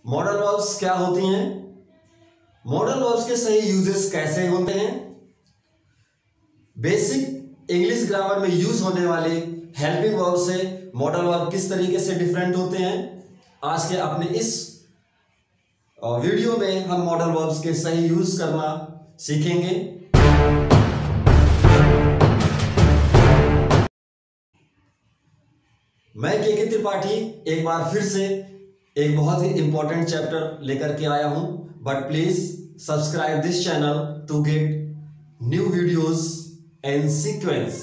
Modal verbs क्या होती हैं, मॉडल वर्ब्स के सही यूजेस कैसे होते हैं, बेसिक इंग्लिश ग्रामर में यूज होने वाले हेल्पिंग वर्ब से मॉडल वर्ब किस तरीके से डिफरेंट होते हैं। आज के अपने इस वीडियो में हम मॉडल वर्ब्स के सही यूज करना सीखेंगे। मैं के त्रिपाठी एक बार फिर से एक बहुत ही इंपॉर्टेंट चैप्टर लेकर के आया हूं, but please subscribe this channel to get new videos and sequence.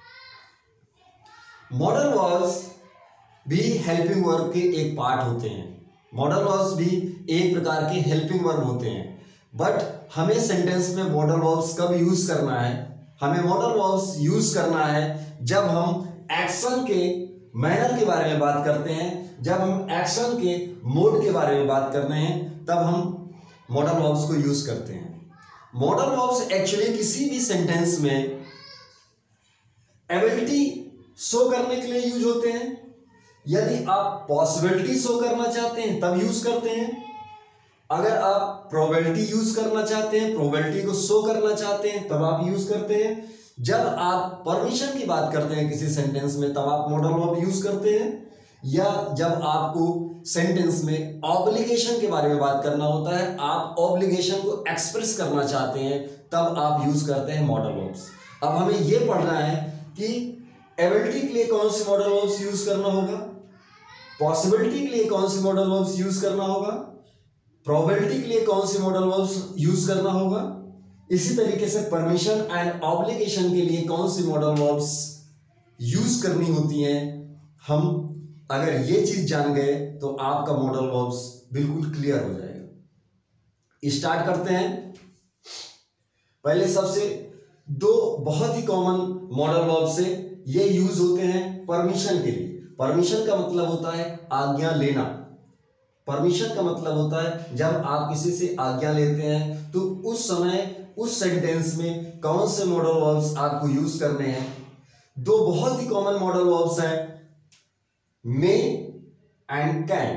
Modal verbs भी हेल्पिंग वर्ब के एक पार्ट होते हैं। मॉडल वर्ब्स भी एक प्रकार के हेल्पिंग वर्ब होते हैं, बट हमें सेंटेंस में मॉडल वर्ब्स कब यूज करना है, हमें मॉडल वर्ब्स यूज करना है जब हम एक्शन के मैनर के बारे में बात करते हैं, जब हम एक्शन के मोड के बारे में बात करते हैं, तब हम मॉडल वर्ब्स को यूज करते हैं। मॉडल वर्ब्स एक्चुअली किसी भी सेंटेंस में एबिलिटी शो करने के लिए यूज होते हैं। यदि आप पॉसिबिलिटी शो करना चाहते हैं तब यूज करते हैं। अगर आप प्रोबेबिलिटी यूज करना चाहते हैं, प्रोबेबिलिटी को शो करना चाहते हैं, तब आप यूज करते हैं। जब आप परमिशन की बात करते हैं किसी सेंटेंस में, तब आप मॉडल वर्ब यूज करते हैं। या जब आपको सेंटेंस में ऑब्लिगेशन के बारे में बात करना होता है, आप ऑब्लिगेशन को एक्सप्रेस करना चाहते हैं, तब आप यूज करते हैं मॉडल वर्ब्स। अब हमें यह पढ़ना है कि एबिलिटी के लिए कौन सी मॉडल वर्ब्स यूज करना होगा, पॉसिबिलिटी के लिए कौन सी मॉडल वर्ब्स यूज करना होगा, प्रोबेबिलिटी के लिए कौन सी मॉडल वर्ब्स यूज करना होगा। इसी तरीके से परमिशन एंड ऑब्लिगेशन के लिए कौन सी मॉडल वर्ब्स यूज करनी होती हैं। हम अगर ये चीज जान गए तो आपका मॉडल वर्ब्स बिल्कुल क्लियर हो जाएगा। स्टार्ट करते हैं। पहले सबसे दो बहुत ही कॉमन मॉडल वर्ब से ये यूज होते हैं परमिशन के लिए। परमिशन का मतलब होता है आज्ञा लेना। परमिशन का मतलब होता है जब आप किसी से आज्ञा लेते हैं तो उस समय उस सेंटेंस में कौन से मॉडल वर्ब्स आपको यूज करने हैं। दो बहुत ही कॉमन मॉडल वर्ब्स हैं, मे एंड कैन।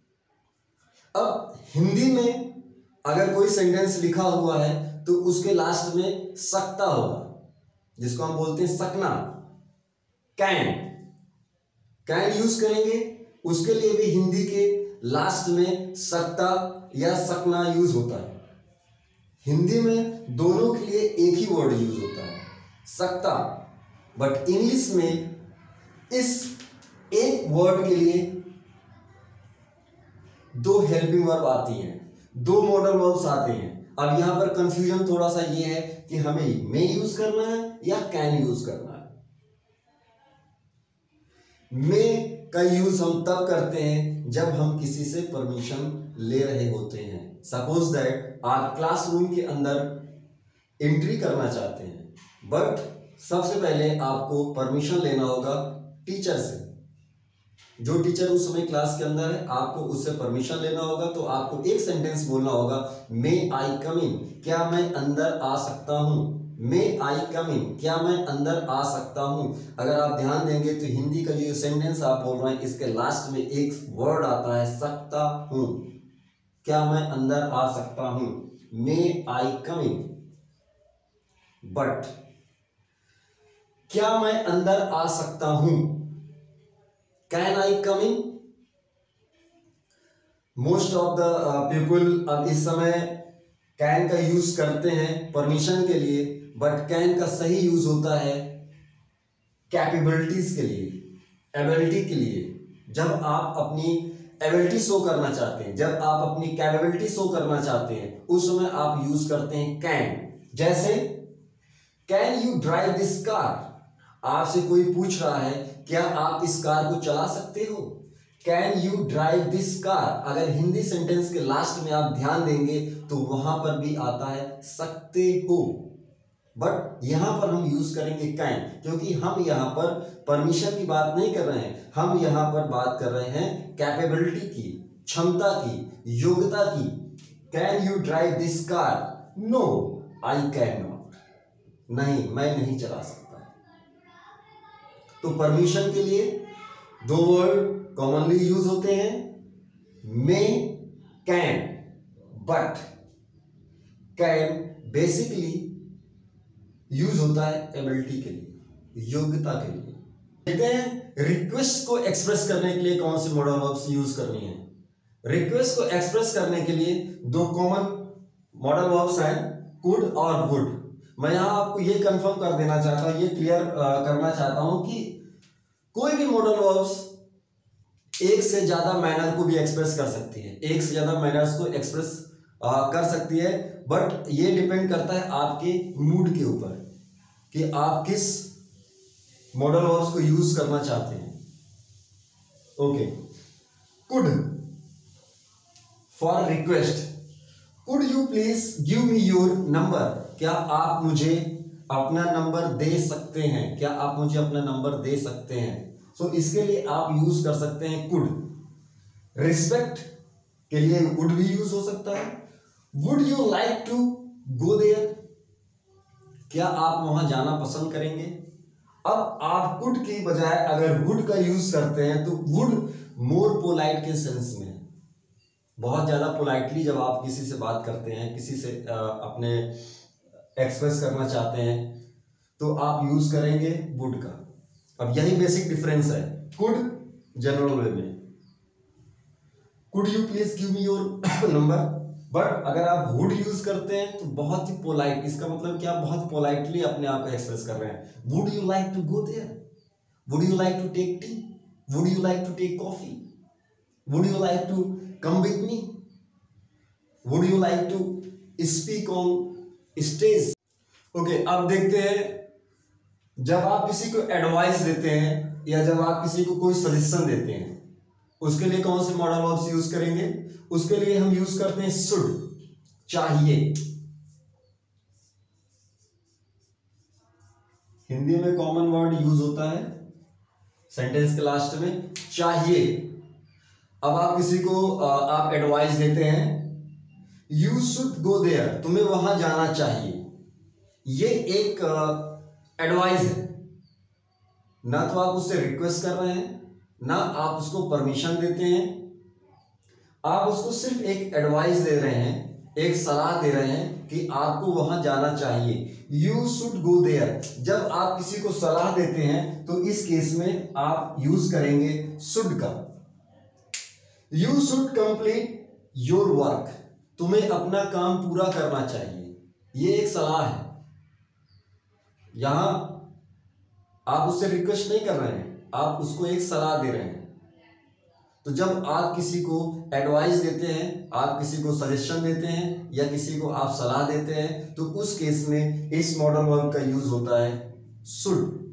अब हिंदी में अगर कोई सेंटेंस लिखा हुआ है तो उसके लास्ट में सकता होगा, जिसको हम बोलते हैं सकना। कैन यूज करेंगे, उसके लिए भी हिंदी के लास्ट में सकता या सकना यूज होता है। हिंदी में दोनों के लिए एक ही वर्ड यूज होता है, सकता। बट इंग्लिश में इस एक वर्ड के लिए दो हेल्पिंग वर्ब आती हैं, दो मॉडल वर्ब्स आते हैं। अब यहां पर कंफ्यूजन थोड़ा सा ये है कि हमें मे यूज करना है या कैन यूज करना है। मे का यूज हम तब करते हैं जब हम किसी से परमिशन ले रहे होते हैं। सपोज दैट आप क्लासरूम के अंदर एंट्री करना चाहते हैं, बट सबसे पहले आपको परमिशन लेना होगा टीचर से। जो टीचर उस समय क्लास के अंदर है, आपको उससे परमिशन लेना होगा। तो आपको एक सेंटेंस बोलना होगा, मे आई कम इन, क्या मैं अंदर आ सकता हूं। मे आई कम इन, क्या मैं अंदर आ सकता हूं। अगर आप ध्यान देंगे तो हिंदी का जो सेंटेंस आप बोल रहे हैं, इसके लास्ट में एक वर्ड आता है सकता हूं। क्या मैं अंदर आ सकता हूं, मे आई कम इन। बट क्या मैं अंदर आ सकता हूं, can I come in. Most of the people अब इस समय कैन का यूज करते हैं परमिशन के लिए, बट कैन का सही यूज होता है कैपेबिलिटीज के लिए, एबिलिटी के लिए। जब आप अपनी एबिलिटी शो करना चाहते हैं, जब आप अपनी कैपेबिलिटी शो करना चाहते हैं, उस समय आप यूज करते हैं कैन। जैसे can you drive this car, आपसे कोई पूछ रहा है क्या आप इस कार को चला सकते हो। Can you drive this car. अगर हिंदी सेंटेंस के लास्ट में आप ध्यान देंगे तो वहां पर भी आता है सकते हो, बट यहां पर हम यूज करेंगे कैन, क्योंकि हम यहां पर परमिशन की बात नहीं कर रहे हैं, हम यहां पर बात कर रहे हैं कैपेबिलिटी की, क्षमता की, योग्यता की। Can you drive this car, no I can not, नहीं मैं नहीं चला सकता। तो परमिशन के लिए दो वर्ड कॉमनली यूज होते हैं, may can, but, can basically use होता है एबिलिटी के लिए, योग्यता के लिए। देखते हैं रिक्वेस्ट को एक्सप्रेस करने के लिए कौन सी मॉडल वर्ब्स यूज करनी है। रिक्वेस्ट को एक्सप्रेस करने के लिए दो कॉमन मॉडल वर्ब्स हैं, कुड और वुड। मैं यहां आपको ये कंफर्म कर देना चाहता हूं, ये क्लियर करना चाहता हूं कि कोई भी मॉडल वर्ब्स एक से ज्यादा मैनर को भी एक्सप्रेस कर सकती है, एक से ज्यादा मैनर्स को एक्सप्रेस कर सकती है, बट ये डिपेंड करता है आपके मूड के ऊपर कि आप किस मॉडल वर्ब्स को यूज करना चाहते हैं। Okay, could for request, could you please give me your number, क्या आप मुझे अपना नंबर दे सकते हैं, क्या आप मुझे अपना नंबर दे सकते हैं। सो इसके लिए आप यूज कर सकते हैं कुड। रिस्पेक्ट के लिए वुड भी यूज हो सकता है। Would you like to go there, क्या आप वहां जाना पसंद करेंगे। अब आप कुड की बजाय अगर वुड का यूज करते हैं तो वुड मोर पोलाइट के सेंस में, बहुत ज्यादा पोलाइटली जब आप किसी से बात करते हैं, किसी से अपने एक्सप्रेस करना चाहते हैं तो आप यूज करेंगे वुड का। अब यही बेसिक डिफरेंस है कुड जनरल वे में, could you please give me your number, but अगर आप वुड यूज करते हैं तो बहुत ही पोलाइट, इसका मतलब कि आप बहुत पोलाइटली अपने आप को एक्सप्रेस कर रहे हैं। Would you like to go there, would you like to take tea, would you like to take coffee, would you like to come with me, would you like to speak on stage. Okay, अब देखते हैं जब आप किसी को advice देते हैं या जब आप किसी को कोई सजेशन देते हैं उसके लिए कौन से मॉडल वर्ब्स यूज करेंगे। उसके लिए हम यूज करते हैं शुड, चाहिए। हिंदी में कॉमन वर्ड यूज होता है सेंटेंस के लास्ट में, चाहिए। अब आप किसी को आप एडवाइस देते हैं, यू शुड गो देयर, तुम्हें वहां जाना चाहिए। ये एक एडवाइस है, ना तो आप उससे रिक्वेस्ट कर रहे हैं ना आप उसको परमिशन देते हैं, आप उसको सिर्फ एक एडवाइस दे रहे हैं, एक सलाह दे रहे हैं कि आपको वहां जाना चाहिए। यू शुड गो देयर, जब आप किसी को सलाह देते हैं तो इस केस में आप यूज करेंगे शुड का। You should complete your work, तुम्हें अपना काम पूरा करना चाहिए, ये एक सलाह है। यहां आप उससे रिक्वेस्ट नहीं कर रहे हैं, आप उसको एक सलाह दे रहे हैं। तो जब आप किसी को एडवाइस देते हैं, आप किसी को सजेशन देते हैं या किसी को आप सलाह देते हैं तो उस केस में इस मॉडल वर्ब का यूज होता है शुड।